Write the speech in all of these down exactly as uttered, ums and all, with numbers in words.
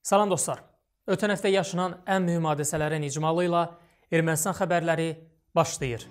Salam dostlar. Ötən həftə yaşanan ən mühüm hadisələrin icmalı ilə Ermənistan xəbərləri başlayır.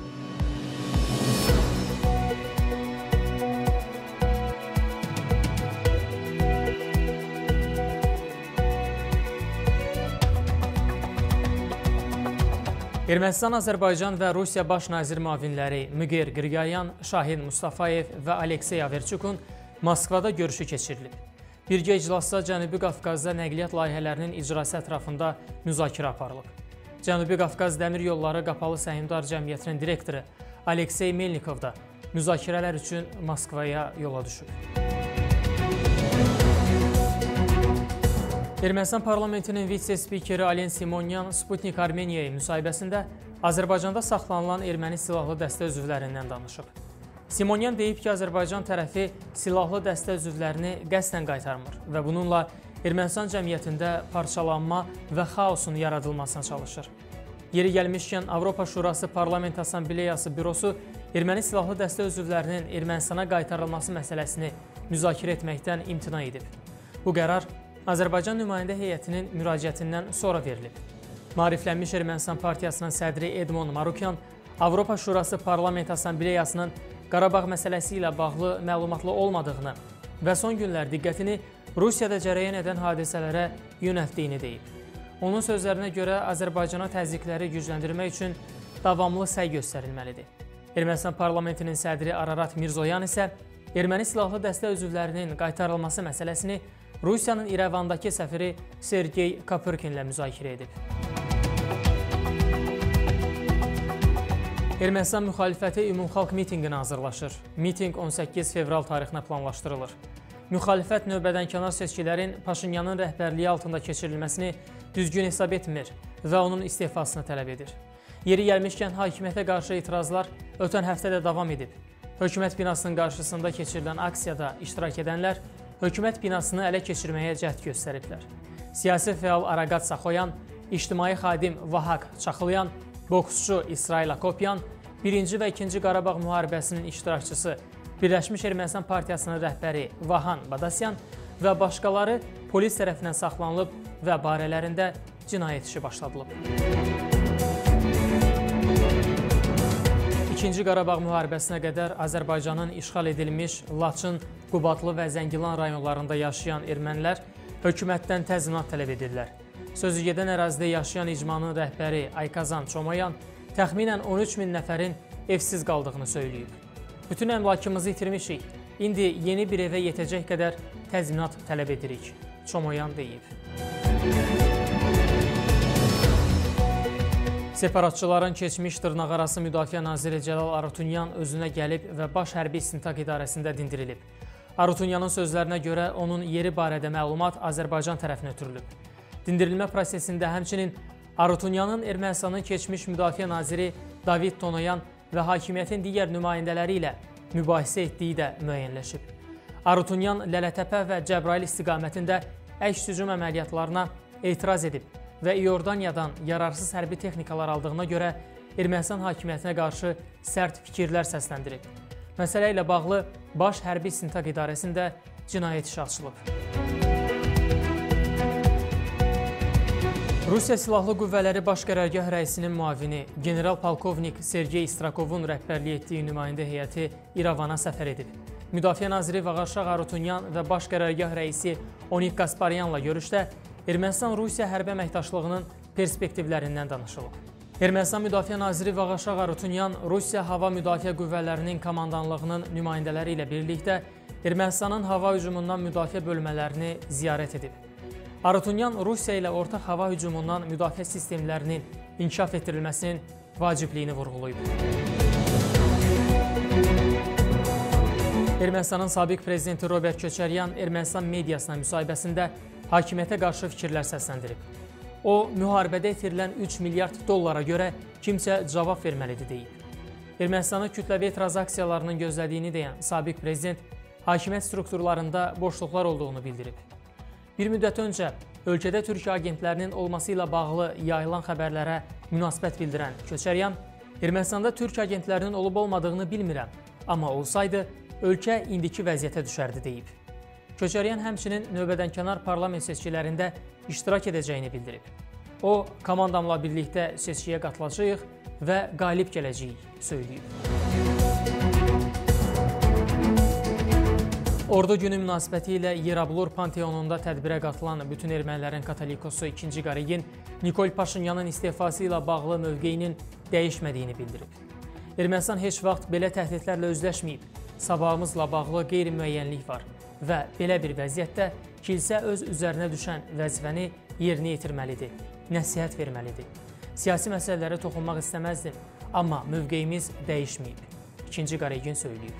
Ermənistan, Azərbaycan və Rusiya baş nazir müavinləri Müqir Qırqayan, Şahin Mustafayev və Aleksey Averçukun Moskvada görüşü keçirilib. Birgə iclasda Cənubi Qafqazda nəqliyyat layihələrinin icrası ətrafında müzakirə aparılıb. Cənubi Qafqaz Dəmir Yolları Qapalı Səhmdar Cəmiyyətinin direktoru Aleksey Melnikov da müzakirələr üçün Moskvaya yola düşüb. Ermənistan parlamentinin vitse-spikeri Alen Simonyan Sputnik Armeniyaya müsahibəsində Azərbaycanda saxlanılan erməni silahlı dəstə üzvlərindən danışıb. Simonyan deyib ki, Azərbaycan tərəfi silahlı dəstə üzvlərini qəsdən qaytarmır və bununla Ermənistan cəmiyyətində parçalanma və xaosun yaradılmasına çalışır. Yeri gəlmişkən, Avropa Şurası Parlament Assambleyası bürosu erməni silahlı dəstə üzvlərinin Ermənistana qaytarılması məsələsini müzakirə etməkdən imtina edib. Bu qərar Azərbaycan nümayəndə heyətinin müraciətindən sonra verilib. Maariflənmiş Ermənistan Partiyasının sədri Edmond Marukyan Avropa Şurası Parlament Assambleyasının Qarabağ məsələsi ilə bağlı məlumatlı olmadığını və son günlər diqqətini Rusiyada cərəyan edən hadisələrə yönəltdiyini deyib. Onun sözlərinə görə Azərbaycana təzyiqləri gücləndirmək üçün davamlı səy göstərilməlidir. Ermənistan parlamentinin sədri Ararat Mirzoyan isə erməni silahlı dəstə üzvlərinin qaytarılması məsələsini Rusiyanın İrəvandakı səfiri Sergey Kapırkinlə müzakirə edib. Ermənistan müxalifəti ümumxalq mitinqinə hazırlaşır. Mitinq on səkkiz fevral tarixinə planlaşdırılır. Müxalifət növbədənkənar seçkilərin Paşinyanın rəhbərliyi altında keçirilməsini düzgün hesab etmir və onun istifasını tələb edir. Yeri gəlmişkən hakimiyyətə qarşı etirazlar ötən həftədə davam edib. Hökumət binasının qarşısında keçirilən aksiyada iştirak edənlər hökumət binasını ələ keçirməyə cəhd göstəriblər. Siyasi fəal Araqat Saxoyan, ictimai xadim Vahaq Çaxılyan, boksçu İsrail Akopyan, birinci və ikinci Qarabağ müharibəsinin iştirakçısı Birləşmiş Ermənistan Partiyasının rəhbəri Vahan Badasyan və başqaları polis tərəfindən saxlanılıb və barələrində cinayət işi başladılıb. İkinci Qarabağ müharibəsinə qədər Azərbaycanın işğal edilmiş Laçın, Qubadlı və Zəngilan rayonlarında yaşayan ermənilər hökumətdən təzminat tələb edirlər. Sözü gedən ərazidə yaşayan icmanın rəhbəri Aykazan Çomayan təxminən on üç min nəfərin evsiz qaldığını söyləyib. Bütün əmlakımızı itirmişik, indi yeni bir evə yetəcək qədər təzminat tələb edirik, Çomayan deyib. Separatçıların keçmiş dırnaqarası Müdafiə naziri Cəlal Arutunyan özünə gəlib və Baş Hərbi İstintaq İdarəsində dindirilib. Arutunyanın sözlərinə görə onun yeri barədə məlumat Azərbaycan tərəfinə ötürülüb. Dindirilmə prosesində həmçinin Arutunyanın Ermənistanın keçmiş Müdafiə naziri David Tonoyan və hakimiyyətin digər nümayəndələri ilə mübahisə etdiyi də müəyyənləşib. Arutunyan Lələtəpə və Cəbrayıl istiqamətində əks hücum əməliyyatlarına etiraz edib və İordaniyadan yararsız hərbi texnikalar aldığına görə Ermənistan hakimiyyətinə qarşı sərt fikirlər səsləndirib. Məsələ ilə bağlı Baş Hərbi İstintaq İdarəsində cinayət işi açılıb. Rusiya Silahlı Qüvvələri Baş Qərargah rəisinin müavini general-polkovnik Sergey Strakovun rəhbərlik etdiyi nümayəndə heyəti İrəvana səfər edib. Müdafiə naziri Vağaşaq Arutunyan və Baş Qərargah rəisi Onik Qasparyanla görüşdə Ermənistan-Rusiya hərbi əməkdaşlığının perspektivlərindən danışılıb. Ermənistan Müdafiə naziri Vağaşaq Arutunyan Rusiya Hava Müdafiə Qüvvələrinin komandanlığının nümayəndələri ilə birlikdə Ermənistanın hava hücumundan müdafiə bölmələrini ziyarət edib. Arutunyan Rusiya ilə ortaq hava hücumundan müdafiə sistemlərinin inkişaf etdirilməsinin vacibliyini vurğulayıb. Ermənistanın sabiq prezidenti Robert Köçəryan Ermənistan mediasına müsahibəsində hakimiyyətə qarşı fikirlər səsləndirib. O, müharibədə itirilən üç milyard dollara görə kimsə cavab verməlidir deyib. Ermənistanın kütləvi etiraz aksiyalarının gözlədiyini deyən sabiq prezident hakimiyyət strukturlarında boşluqlar olduğunu bildirib. Bir müddət öncə ölkədə Türkiyə agentlərinin olması ilə bağlı yayılan xəbərlərə münasibət bildirən Köçəryan, Ermənistanda Türkiyə agentlərinin olub-olmadığını bilmirəm, amma olsaydı, ölkə indiki vəziyyətə düşərdi deyib. Köçəryan həmçinin növbədənkənar parlament seçkilərində iştirak edəcəyini bildirib. O, komandamla birlikdə seçkiyə qatılacağıq və qalib gələcəyik söyləyib. Ordu günü münasibəti ilə Yerablur Panteonunda tədbirə qatılan bütün ermənilərin katolikosu ikinci Qaregin Nikol Paşinyanın istefası ilə bağlı mövqeyinin dəyişmədiyini bildirib. Ermənistan heç vaxt belə təhdidlərlə üzləşməyib, sabahımızla bağlı qeyri-müəyyənlik var və belə bir vəziyyətdə kilsə öz üzərinə düşən vəzifəni yerinə yetirməlidir, nəsihət verməlidir. Siyasi məsələlərə toxunmaq istəməzdim, amma mövqeyimiz dəyişməyib. ikinci Qaregin söyləyib.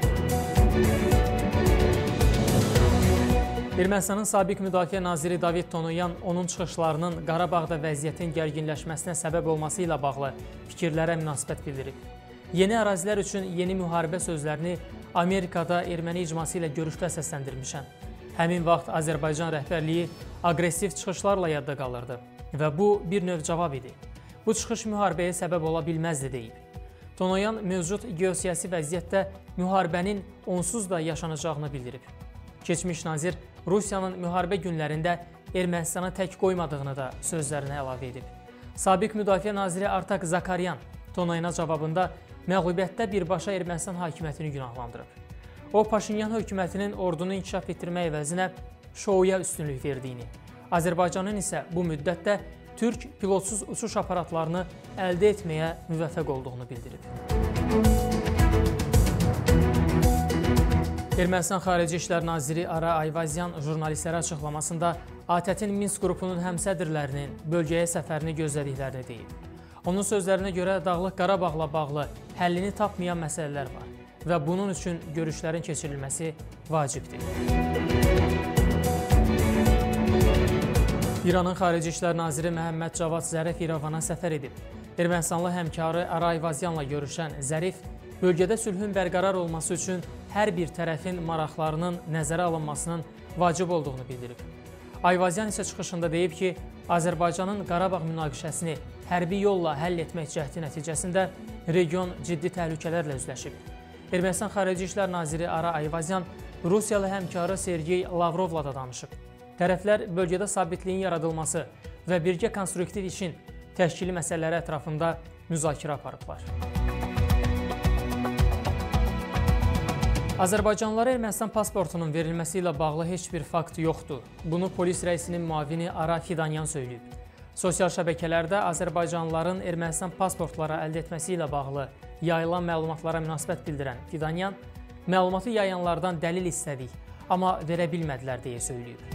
Ermənistanın sabiq müdafiə naziri David Tonoyan onun çıxışlarının Qarabağda vəziyyətin gərginləşməsinə səbəb olması ilə bağlı fikirlərə münasibət bildirib. Yeni ərazilər üçün yeni müharibə sözlərini Amerikada erməni icması ilə görüşdə səsləndirmişəm. Həmin vaxt Azərbaycan rəhbərliyi aqressiv çıxışlarla yadda qalırdı və bu bir növ cavab idi. Bu çıxış müharibəyə səbəb ola bilməzdi deyib. Tonoyan mövcud geosiyasi vəziyyətdə müharibənin onsuz da yaşanacağını bildirib. Keçmiş nazir Rusiyanın müharibə günlərində Ermənistana tək qoymadığını da sözlərinə əlavə edib. Sabiq müdafiə naziri Artak Zakaryan Tonoyana cavabında məğlubiyyətdə birbaşa Ermənistan hakimiyyətini günahlandırıb. O, Paşinyan hökumətinin ordunu inkişaf etdirmək əvəzinə şouya üstünlük verdiyini, Azərbaycanın isə bu müddətdə Türk pilotsuz uçuş aparatlarını əldə etməyə müvəffəq olduğunu bildirib. Ermənistan Xarici İşlər Naziri Ara Ayvazyan jurnalistlərə açıqlamasında A T Ə T-in Minsk qrupunun həmsədrlərinin bölgəyə səfərini gözlədiklərini deyib. Onun sözlərinə görə Dağlıq Qarabağla bağlı həllini tapmayan məsələlər var və bunun üçün görüşlərin keçirilməsi vacibdir. İranın Xarici İşlər Naziri Məhəmməd Cavad Zərif İrəvana səfər edib. Ermənistanlı həmkarı Ara Ayvazyanla görüşən Zərif, bölgədə sülhün bərqərar olması üçün hər bir tərəfin maraqlarının nəzərə alınmasının vacib olduğunu bildirib. Ayvazyan isə çıxışında deyib ki, Azərbaycanın Qarabağ münaqişəsini hərbi yolla həll etmək cəhdi nəticəsində region ciddi təhlükələrlə üzləşib. Ermənistan Xarici İşlər Naziri Ara Ayvazyan Rusiyalı həmkarı Sergey Lavrovla da danışıb. Tərəflər bölgədə sabitliyin yaradılması və birgə konstruktiv işin təşkili məsələləri ətrafında müzakirə aparıblar. Azərbaycanlılara Ermənistan pasportunun verilməsi ilə bağlı heç bir fakt yoxdur. Bunu polis rəisinin müavini Ara Fidanyan söyləyib. Sosial şəbəkələrdə Azərbaycanlıların Ermənistan pasportları əldə etməsi ilə bağlı yayılan məlumatlara münasibət bildirən Fidanyan, məlumatı yayanlardan dəlil istədik, amma verə bilmədilər deyə söyləyib.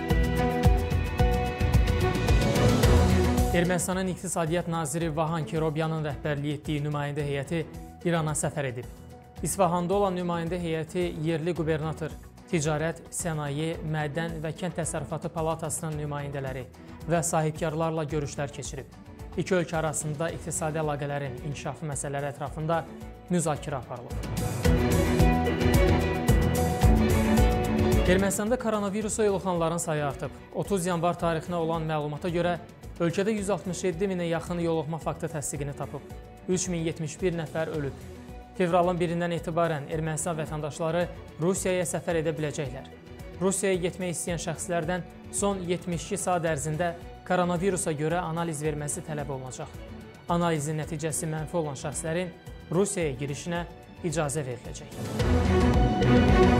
Ermənistanın İqtisadiyyat naziri Vahan Kerobyanın rəhbərliyi etdiyi nümayəndə heyəti İrana səfər edib. İsfahanda olan nümayəndə heyəti yerli qubernator, ticarət, sənaye, mədən və kənd təsərrüfatı palatasının nümayəndələri və sahibkarlarla görüşlər keçirib. İki ölkə arasında iqtisadi əlaqələrin inkişafı məsələləri ətrafında müzakirə aparılıb. Ermənistanda koronavirusa yoluxanların sayı artıb. otuz yanvar tarixinə olan məlumata görə ölkədə yüz altmış yeddi minə yaxın yoluxma faktı təsdiqini tapıb. üç min yetmiş bir nəfər ölüb. Fevralın birindən etibarən Ermənistan vətəndaşları Rusiyaya səfər edə biləcəklər. Rusiyaya getmək istəyən şəxslərdən son yetmiş iki saat ərzində koronavirusa görə analiz verməsi tələb olunacaq. Analizin nəticəsi mənfi olan şəxslərin Rusiyaya girişinə icazə veriləcək.